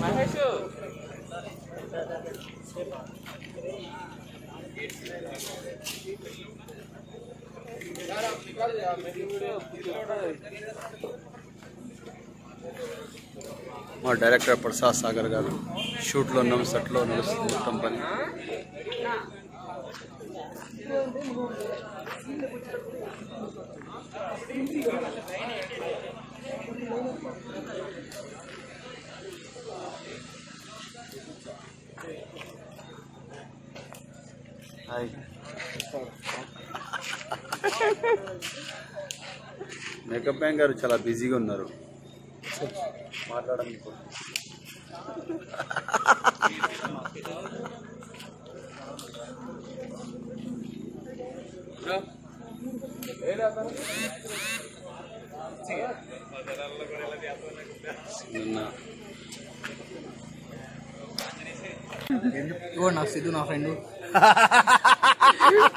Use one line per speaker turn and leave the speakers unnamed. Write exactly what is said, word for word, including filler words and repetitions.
మా డైరెక్టర్ ప్రసాద్ సాగర్ గారు షూట్లో ఉన్నాం, సెట్లో నడుస్తుంది మొత్తం పని. హాయ్ మేకప్ మ్యాన్ గారు చాలా బిజీగా ఉన్నారు, మాట్లాడడానికి.
నా సిద్ధు నా ఫ్రెండ్